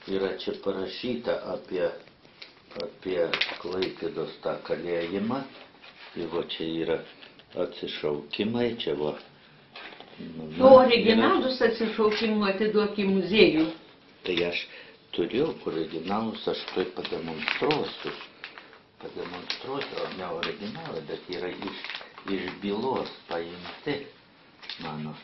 yra čia parašyta apie Klaipėdos tą kalėjimą. Ir va čia yra atsišaukimai, čia va. O originalus atsišaukimų atiduok į muziejų. Tai aš turiu originalus, aš tuoj pademonstruosiu, o ne originalą, bet yra iš bylos paimti mano.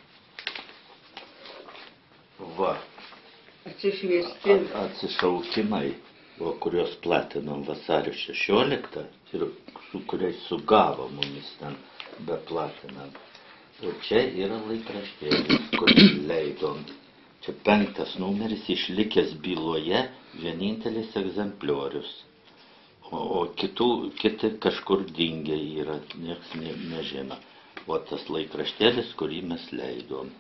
Va. Atsišviesti. Atsišaukimai, kuriuos platinom vasario 16 ir su kuriais sugavo mumis ten beplatinam. Ir čia yra laikraštėlis, kurį leidom. Čia 5 numeris išlikęs byloje, vienintelis egzempliorius. O kiti kažkur dingę yra, nieks nežino. O tas laikraštėlis, kurį mes leidom.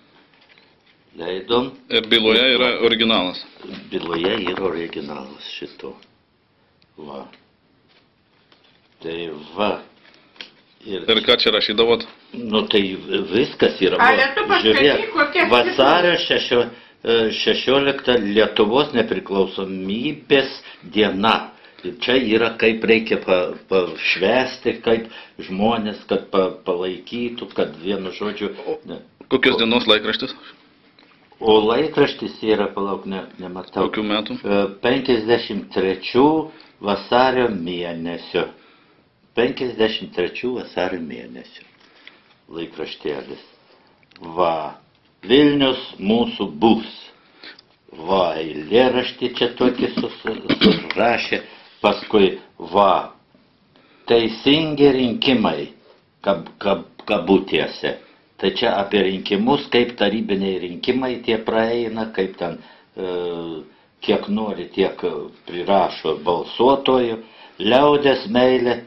Ir byloje yra originalas. Byloje yra originalas šito. Va. Tai va. Ir ką čia rašydavot? Nu tai viskas yra. Žiūrėk, vasario 16 Lietuvos nepriklausomybės diena. Ir čia yra, kaip reikia pašvęsti, kaip žmonės, kad palaikytų, kad vienu žodžiu... Kokios dienos laikraštis? O laikraštis yra, palauk, nematau. Kokių metų? 53 vasario mėnesio. 53 vasario mėnesio. Laikraštėlis. Va. Vilnius mūsų bus. Va, eilėraštį čia tokį surašė. Paskui, va, teisingi rinkimai, kabutėse. Tai čia apie rinkimus, kaip tarybiniai rinkimai tie praeina, kaip ten kiek nori, tiek prirašo balsuotojų. Liaudės meilė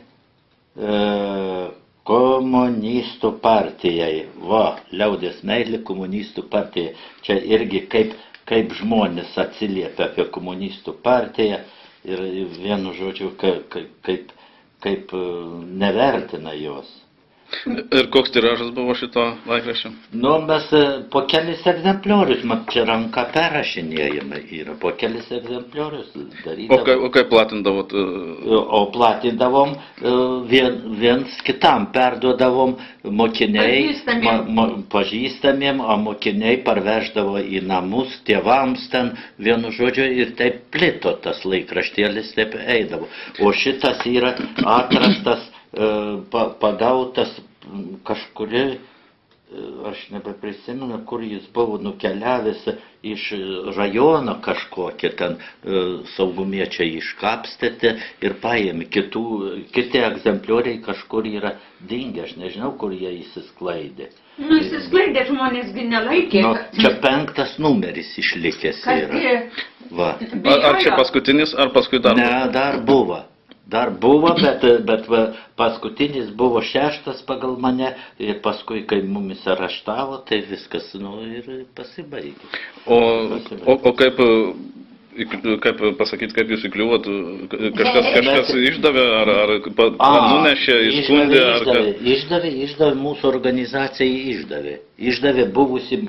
komunistų partijai. Va, liaudės meilė komunistų partijai. Čia irgi kaip žmonės atsiliepia apie komunistų partiją ir vienu žodžiu, kaip nevertina jos. Ir koks tiražas buvo šito laikraščio? Nu, mes po kelis egzempliorius, mat čia ranka perrašinėjama yra, po kelis egzempliorius darydavom. O kaip platindavot? O platindavom viens kitam, perduodavom mokiniai, pažįstamiem, o mokiniai parveždavo į namus, tėvams ten, vienu žodžiu, ir taip plito tas laikraštėlis, taip eidavo. O šitas yra atrastas, pagautas kažkuri, aš nebeprisimenu, kur jis buvo nukeliavęs iš rajono kažkokį, ten saugumiečiai iškapstėte ir paėmė. Kiti egzemplioriai kažkur yra dingę, aš nežinau, kur jie įsisklaidė. Nu, įsisklaidė, žmonėsgi nelaikė. Nu, čia 5 numeris išlikęs yra. Va. Ar čia paskutinis, ar paskui dar? Ne, dar buvo. Dar buvo, bet paskutinis buvo 6 pagal mane ir paskui, kai mumis araštavo, tai viskas, nu, ir pasibaigė. O kaip pasakyti, kaip jūs įkliuvot? Kažkas išdavė, ar nunešė, įskundė? Išdavė, mūsų organizacijai išdavė. Išdavė buvusi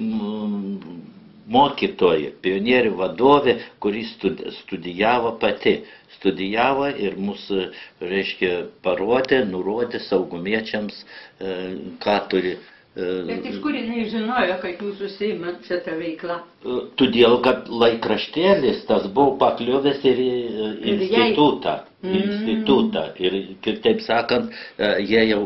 mokytoja, pionierių vadovė, kuris studijavo pati. Studijavo ir mūsų, reiškia, parodė, nurodė saugumiečiams, ką turi. Bet iš kur jinai žinojo, kad jūs užsiimat šitą veiklą? Todėl, kad laikraštėlis tas buvo pakliuvęs ir į institutą. Ir, taip sakant, jie jau,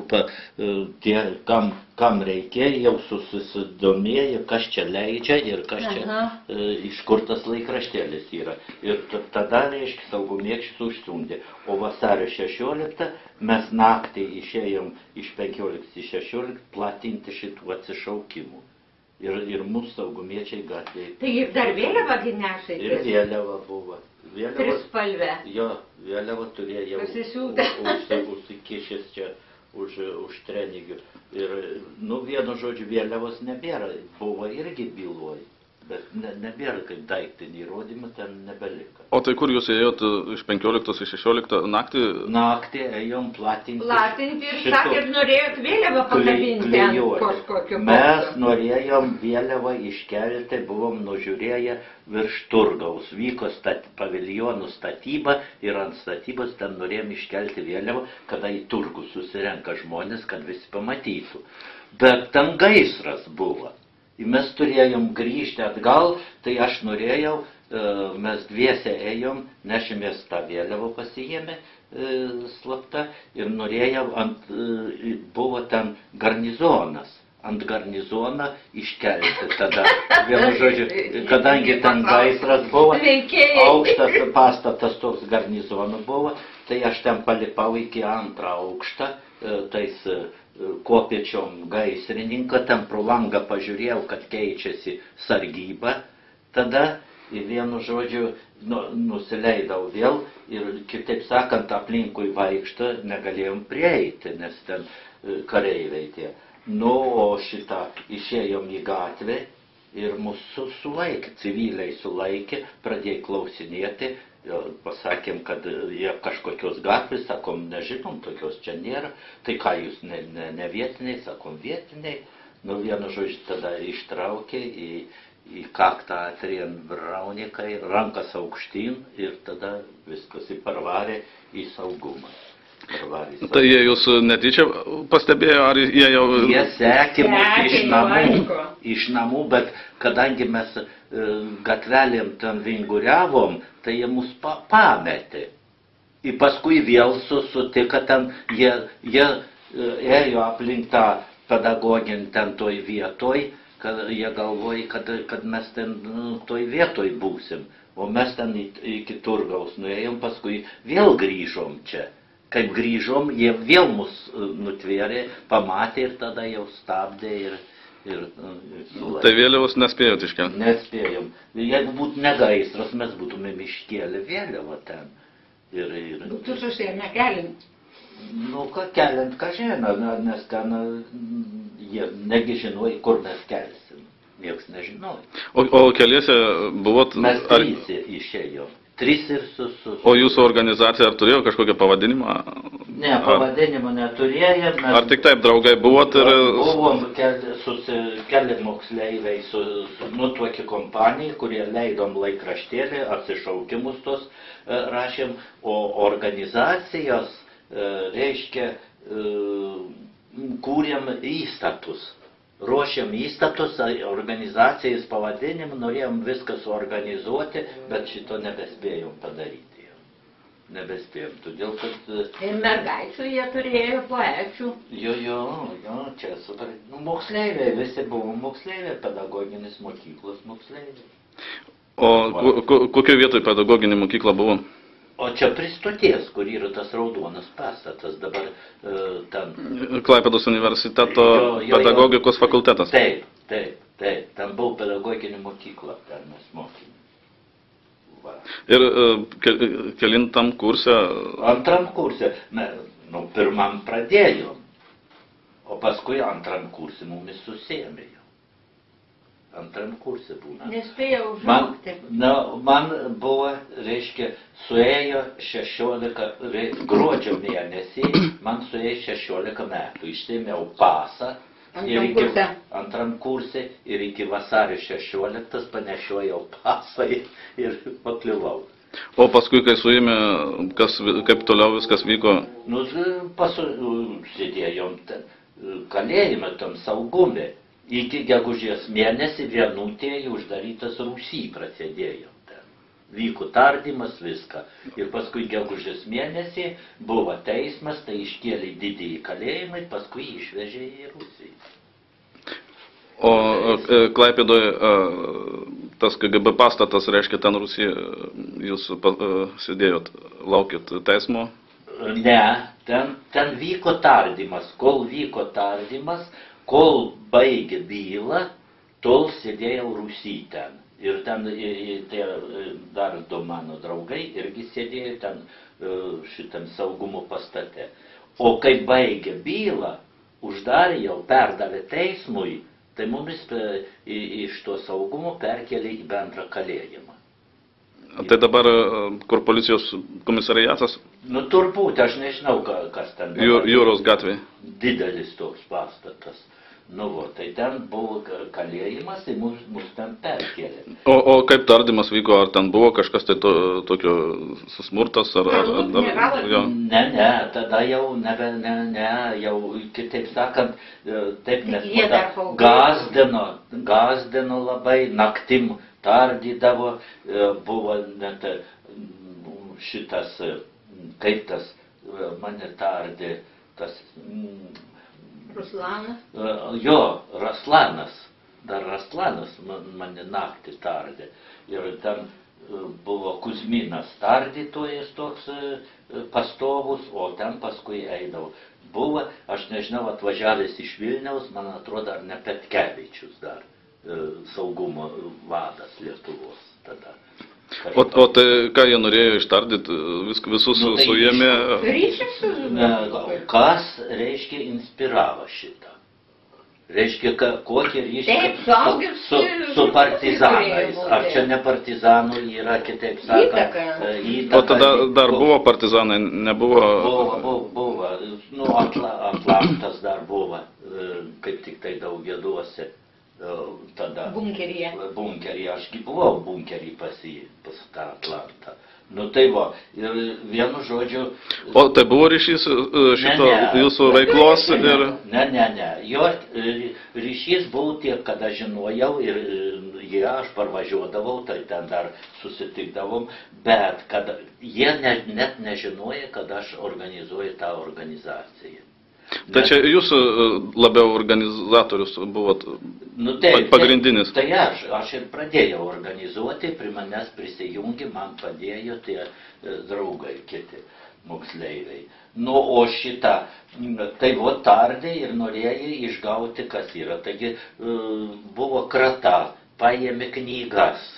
kam reikėjo, jau susidomėjo, kas čia leidžia ir kas čia, iš kur tas laikraštėlis yra. Ir tada, reiškia, saugumiečius užstumdė. O vasario 16 mes naktį išėjom iš 15 į 16 platinti šitų atsišaukimų. Ir mūsų saugumiečiai gatvėje. Tai ir dar vėliavą nešaitės? Ir vėliava buvo. Trispalvė. Jo, vėliava turėjo užsikišęs čia už trenigių. Ir, nu, vienu žodžiu, vėliavos nebėra. Buvo irgi byloj. Bet nebėra kaip daiktinį įrodymą, ten nebeliko. O tai kur jūs ėjot iš 15 į 16 naktį? Naktį ėjom platinti. Platinti ir sakėt, norėjot vėliavą pakabinti ant kažkokio Mes bokšto. norėjom vėliavą iškelti, buvom nužiūrėję virš Turgaus. Vyko paviljonų statyba ir ant statybos ten norėjom iškelti vėliavą, kada į Turgų susirenka žmonės, kad visi pamatytų. Bet ten gaisras buvo. Ir mes turėjom grįžti atgal, tai aš norėjau, mes dviese ėjom, nešėmės tą vėliavą pasijėmę slapta ir norėjau, buvo ten garnizonas, ant garnizoną iškelti tada. Vienu žodžiu, kadangi ten gaisras buvo, aukštas pastatas toks garnizonų buvo, tai aš ten palipau iki antrą aukštą, tais kopiečiom gaisrininką, ten pro langą pažiūrėjau, kad keičiasi sargyba, tada vienu žodžiu nusileidau vėl ir, kitaip sakant, aplinkui vaikštą negalėjom prieiti, nes ten kareiviai tie. Nu, o šitą išėjom į gatvę ir mūsų sulaikė, civiliai sulaikė, pradėjo klausinėti. Pasakėm, kad jie kažkokios gatvės, sakom, nežinom, tokios čia nėra. Tai ką jūs, ne vietiniai, sakom, vietiniai. Nu, vienu žodžiu, tada ištraukė, į kaktą atrien braunikai, rankas aukštyn ir tada viskas įparvarė į saugumą. Tai jie jūs netyčia pastebėjo, ar jie jau... Jie sekė mus iš namų, bet kadangi mes gatvelėm ten vinguriavom, tai jie mus pametė. Ir paskui vėl sutika ten, jie ėjo aplink tą pedagoginį ten toj vietoj, kad jie galvoja, kad mes ten toj vietoj būsim. O mes ten iki Turgaus nuėjom, paskui vėl grįžom čia. Kaip grįžom, jie vėl mus nutvėrė, pamatė ir tada jau stabdė ir sulaikė. Tai vėliavos nespėjot iškelti? Nespėjom. Jeigu būtų negaisras, mes būtumėm iškėlę vėliavą ten. Tu susėmė keliant. Nu, keliant kažieną, nes ten jie negi žinojo, kur mes kelsim. Niekas nežinojo. O keliese buvot... Mes trys išėjom. Trys ir O jūsų organizacija ar turėjo kažkokią pavadinimą? Ne, pavadinimo neturėjom. Ar tik taip draugai buvot ir... Buvom keli moksleiviai su tokia kompanija, kurie leidom laikraštėlį, atsišaukimus tos rašėm, o organizacijos, reiškia, kūrėm įstatus. Ruošiam įstatus, organizacijas pavadinimą, norėjom viską suorganizuoti, bet šito nebespėjom padaryti. Nebespėjom, todėl kad... Ir mergaičių jie turėjo, poečių. Jo, čia super. Nu, moksleiviai, visi buvo moksleiviai, pedagoginis mokyklos moksleiviai. O kokioje vietoje pedagoginė mokykla buvo? O čia prie stoties, kur yra tas raudonas pastatas, dabar ten... Klaipėdos universiteto pedagogikos fakultetas. Taip, ten buvo pedagoginė mokykla, ten mes mokėme. Ir kelintam kurse? Antram kurse, pirmam pradėjom, o paskui antram kurse mumis susėmė. Antram kurse būna. Nespėjau užaugti. Man buvo, reiškia, suėjo 16, gruodžio mėnesį, man suėjo 16 metų. Išsėmiau pasą antram kurse ir iki vasario 16 panešiojau pasą ir pakliuvau. O paskui, kai suėmė, kaip toliau viskas vyko? Nu, sėdėjom kalėjime, tam saugume. Iki gegužės mėnesį vienutėje uždarytas Rūsy prasidėjo ten. Vyko tardymas, viską. Ir paskui gegužės mėnesį buvo teismas, tai iškėlė didįjį kalėjimą, paskui išvežė į Rusiją. O Klaipėdoje tas KGB pastatas, reiškia, ten Rusijoje jūs sėdėjot, laukėt teismo? Ne, ten vyko tardymas. Kol vyko tardymas, kol baigė bylą, tol sėdėjau Rūsy ten. Ir ten dar du mano draugai irgi sėdėjo ten šitam saugumo pastate. O kai baigė bylą, uždarė jau, perdavė teismui, Tai mumis iš to saugumo perkelė į bendrą kalėjimą. Tai dabar, kur policijos komisariatas? Nu, turbūt, aš nežinau, kas ten. Jūros gatvėje. Didelis toks pastatas. Nu, tai ten buvo kalėjimas, tai mus ten perkėlė. O kaip tardymas vyko, ar ten buvo kažkas tai tokio smurtas, ar jo? Ne, tada jau jau, kitaip sakant, taip gazdino labai, naktim tardydavo, buvo net šitas, kaip tas mane tardė, tas... Ruslanas? Jo, Raslanas. Dar Raslanas mane naktį tardė. Ir ten buvo Kuzminas tardytojas toks pastovus, o ten paskui eidavo. Buvo, aš nežinau, atvažiavęs iš Vilniaus, man atrodo, ar ne Petkevičius dar, saugumo vadas Lietuvos tada. O tai ką jie norėjo ištardyti, visus suėmė? Kas, reiškia, inspiravo šitą? Reiškia, kokį ryšį su partizanais. Ar čia ne partizanų yra, kitaip sakant, įtaka? O tada dar buvo partizanai, nebuvo? Buvo. Nu, Atlantas dar buvo, kaip tik tai Daugėduose. Tada bunkeryje, ašgi buvau bunkerį pas tą Atlantą. Nu tai va, ir vienu žodžiu... O tai buvo ryšys šito jūsų veiklos ir... Ne. Jo ryšys buvo tiek, kad aš žinojau ir aš parvažiuodavau, tai ten dar susitikdavom, bet kad jie net nežinoja, kad aš organizuoju tą organizaciją. Tai čia jūs labiau organizatorius buvot pagrindinis? Tai aš ir pradėjau organizuoti, prie manęs prisijungi, man padėjo tie draugai, kiti moksleiviai. Nu, o šitą, tai vo tardė ir norėjo išgauti, kas yra. Taigi buvo krata, paėmė knygas,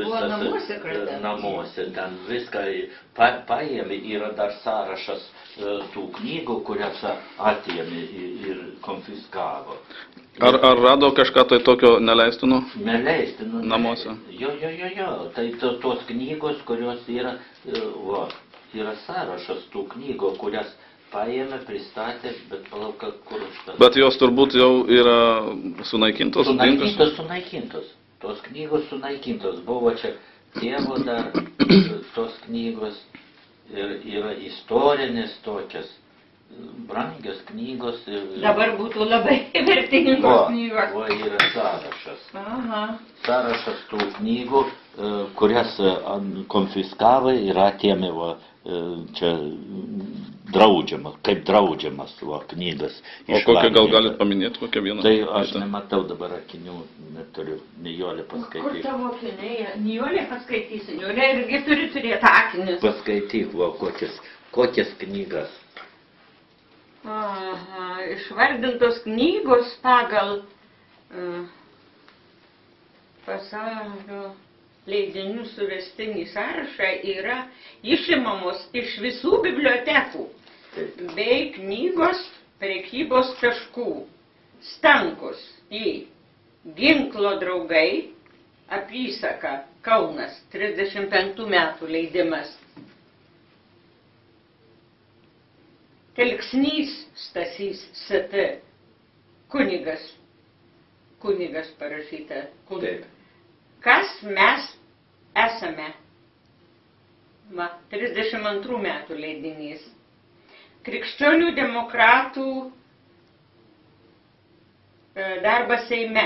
namuose, ten viską paėmė, yra dar sąrašas tų knygų, kurias atėmė ir konfiskavo. Ar rado kažką tai tokio neleistino? Neleistino. Namuose? Jo. Tai tos knygos, kurios yra, yra sąrašas tų knygų, kurias paėmė, pristatė, bet palauk, kur aš tas... Bet jos turbūt jau yra sunaikintos? Sunaikintos. Tos knygos sunaikintos. Buvo čia tėvo dar tos knygos. Ir yra istorinės tokias, brangios knygos. Dabar būtų labai vertingos knygos. O yra sąrašas. Sąrašas tų knygų, kurias konfiskavo ir atėmė čia draudžiamas, kaip draudžiamas knygas. O kokią gal galit paminėti, kokią vieną? Tai aš nematau dabar akinių, neturiu. Nijolė paskaityk. Kur tavo akiniai? Nijolė paskaitys. Nijolė irgi turi turėti akinius. Paskaityk, kokias knygas. Išvardintos knygos pagal pasaulio leidinių suvestinį sąrašą yra išimamos iš visų bibliotekų bei knygos prekybos taškų. Stankus į Ginklo draugai, apysaka Kaunas, 35 metų leidimas. Telksnys Stasys ST, kunigas parašyta. Kas mes esame? 32 metų leidinys. Krikščionių demokratų darbas Seime.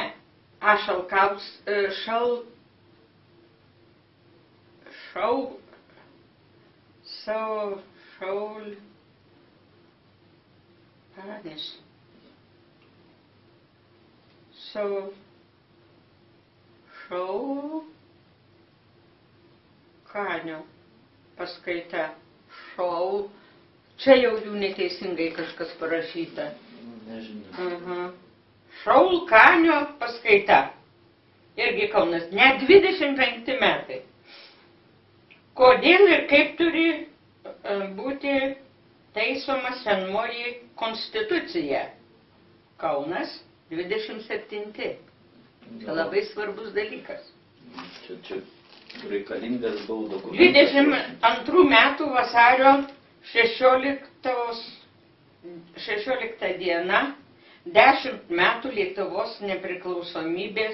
Kanio paskaita. Čia jau jų neteisingai kažkas parašyta. Nežinau. Šaul Kanio paskaita. Irgi Kaunas. Net 25 metai. Kodėl ir kaip turi būti taisoma senoji konstitucija? Kaunas 27. Labai svarbus dalykas. Čia reikalingas buvo dokumentas. 22 metų vasario 16 diena, 10 metų Lietuvos nepriklausomybės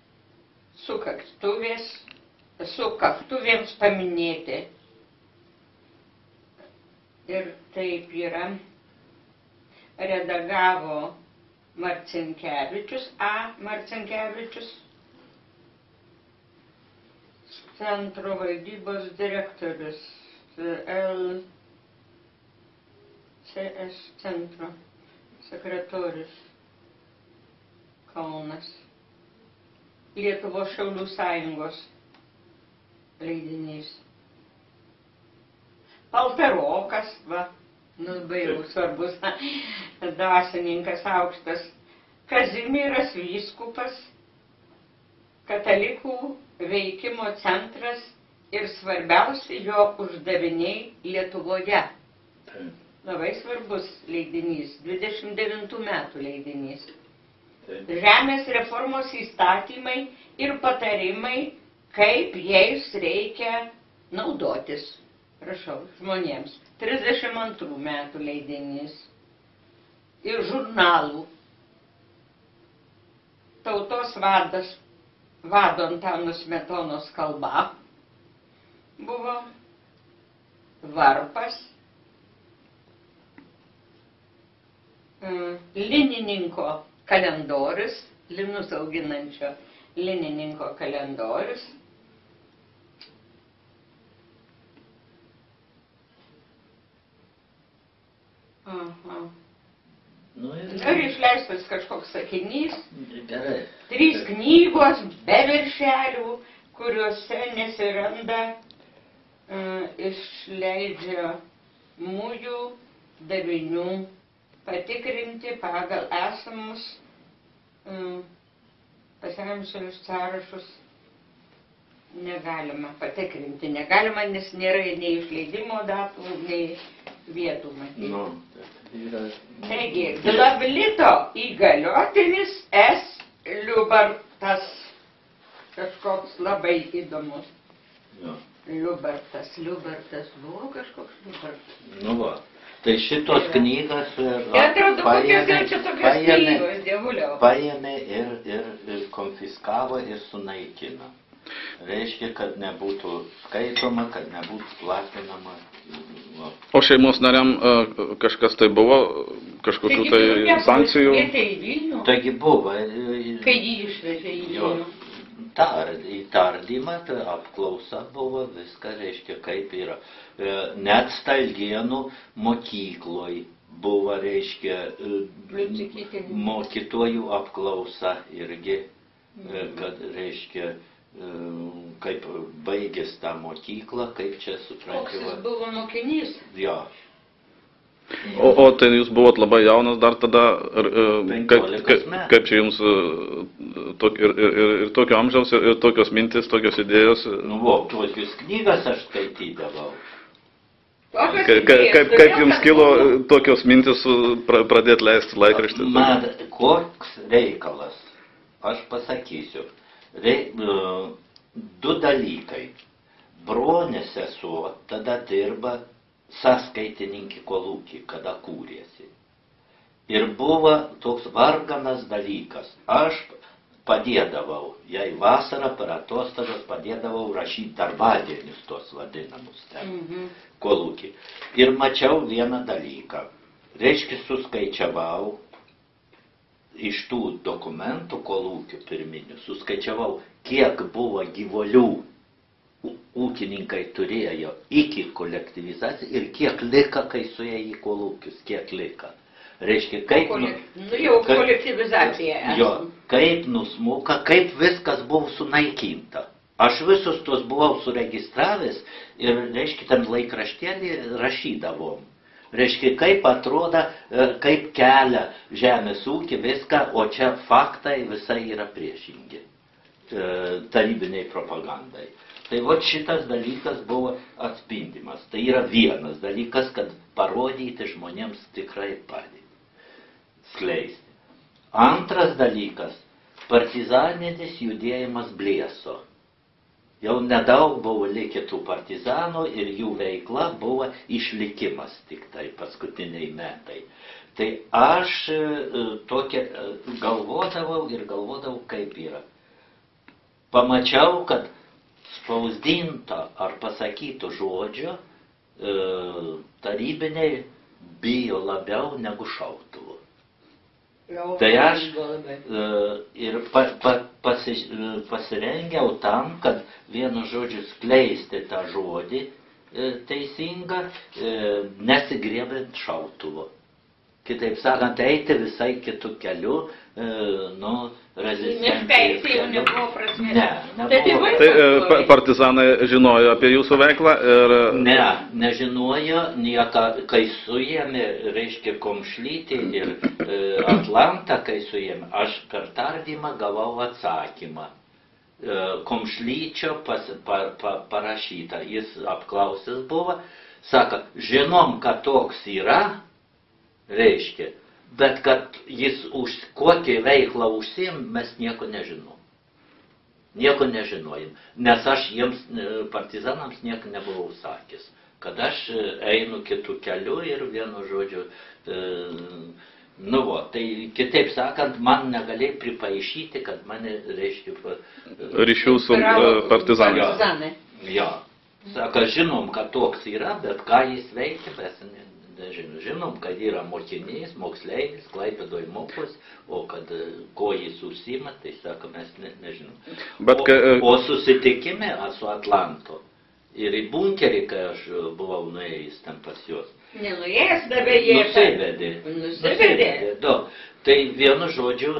sukaktuvėms paminėti. Ir taip yra, redagavo Marcinkevičius, A. Marcinkevičius, centro valdybos direktorius, LCS centro sekretorius, Kaunas, Lietuvos Šaulių sąjungos leidinys. Paltarokas, va, labai jau svarbus dvasininkas aukštas, Kazimieras vyskupas, katalikų veikimo centras ir svarbiausi jo uždaviniai Lietuvoje. Labai svarbus leidinys, 29 metų leidinys. Žemės reformos įstatymai ir patarimai, kaip jais reikia naudotis. Prašau, žmonėms. 32 metų leidinys. Ir žurnalų. Tautos vadas, vado Antano Smetonos kalba buvo, varpas, linininko kalendorius, linus auginančio linininko kalendorius. Aha. Ir išleistas kažkoks sakinys. Gerai. 3 knygos be viršelių, kuriuose nesiranda išleidžiamųjų davinių patikrinti pagal esamus pasenėjusius sąrašus. Negalima patikrinti, negalima, nes nėra nei išleidimo datų, nei vietų matyti. Taigi, Glavlito įgaliotinis S. Liubartas. Kažkoks labai įdomus. Liubartas buvo kažkoks Liubartas. Nu va, tai šitos knygas paėmė ir konfiskavo ir sunaikino. Reiškia, kad nebūtų skaitoma, kad nebūtų platinama. O šeimos nariam kažkas tai buvo, kažkokių tai sankcijų? Taigi buvo. Kai jį išvežė į Vilnių. Į tardymą, apklausa buvo, viską reiškia, kaip yra. Net Stalgėnų mokykloj buvo, reiškia, mokytojų apklausa irgi, kad, reiškia, kaip baigęs tą mokyklą, kaip čia supranti. Koks jis buvo mokinys? Jo. O tai jūs buvot labai jaunas dar tada, kaip čia jums ir tokio amžiaus, ir tokios mintis, tokios idėjos? Nu, tokius knygas aš skaitydavau. Kaip jums kilo tokios mintis pradėti leisti laikraštį? Man koks reikalas, aš pasakysiu. 2 dalykai. Bronė sesuo tada dirba sąskaitininkį kolūkį, kada kūrėsi. Ir buvo toks varganas dalykas. Aš padėdavau, jei vasarą per atostogas padėdavau rašyti darbadienius tos vadinamus ten kolūkį. Ir mačiau vieną dalyką. Reiškia, suskaičiavau iš tų dokumentų kolūkių pirminių, suskaičiavau, kiek buvo gyvulių ūkininkai turėjo iki kolektyvizacijos ir kiek lika, kai suėjo į kolūkius, kiek lika. Reiškia, kaip... Jau kolektyvizacija. Jo, kaip nusmuka, kaip viskas buvo sunaikinta. Aš visus tuos buvau suregistravęs ir, reiškia, tam laikraštėlį rašydavom. Reiškia, kaip atrodo, kaip kelia žemės ūkį viską, o čia faktai visai yra priešingi tarybiniai propagandai. Tai vat šitas dalykas buvo atspindimas. Tai yra vienas dalykas, kad parodyti žmonėms tikrai padėti, skleisti. Antras dalykas, partizaninis judėjimas blėso. Jau nedaug buvo likę tų partizanų ir jų veikla buvo išlikimas tik tai paskutiniai metai. Tai aš tokia galvodavau, kaip yra. Pamačiau, kad spausdinto ar pasakyto žodžio tarybiniai bijo labiau negu šautuvų. Tai aš ir pasirengiau tam, kad vienu žodžiu skleisti tą žodį teisingą, nesigriebiant šautuvo. Kitaip sakant, eiti visai kitų kelių, rezistencijos kelių. Ne, nebuvo. Tai partizanai žinojo apie jūsų veiklą ir... Ne, nežinojo, nieko, kai suėmė, reiškia, Komšlytį ir Atlantą, kai suėmė, aš per tardymą gavau atsakymą. Komšlyčio parašyta, jis apklausęs buvo, sako, žinom, kad toks yra, reiškia, bet kad jis kokią veiklą užsiim, mes nieko nežinom. Nieko nežinojim, nes aš jiems, partizanams, nieko nebuvau sakęs, kad aš einu kitų kelių ir vienu žodžiu, tai kitaip sakant, man negalėjo pripaišyti, kad mane, reiškia, ryšių su partizanais. Jo, sako, žinom, kad toks yra, bet ką jis veikia, mes nežinom. Žinom, kad yra mokinys, moksleivis, Klaipėdoj mokos, o kad ko jis užsima, tai sako, mes nežinom. O susitikime su Atlanto ir į bunkerį, kai aš buvau nuėjęs ten pas juos. Nenuėjęs, bet nusivedė. Tai vienu žodžiu,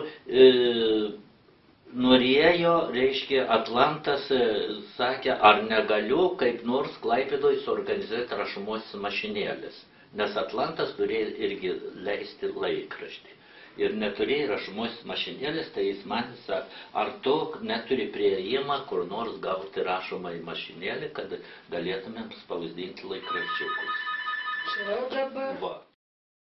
norėjo, reiškia, Atlantas sakė, ar negaliu kaip nors Klaipėdoj suorganizuoti rašomosios mašinėlės. Nes Atlantas turėjo irgi leisti laikraštį. Ir neturėjo rašomosios mašinėlės, tai jis man sako, ar tu neturi priėjimą, kur nors gauti rašomą į mašinėlį, kad galėtumėm spausdinti laikraščiukus. Čia dabar. Va.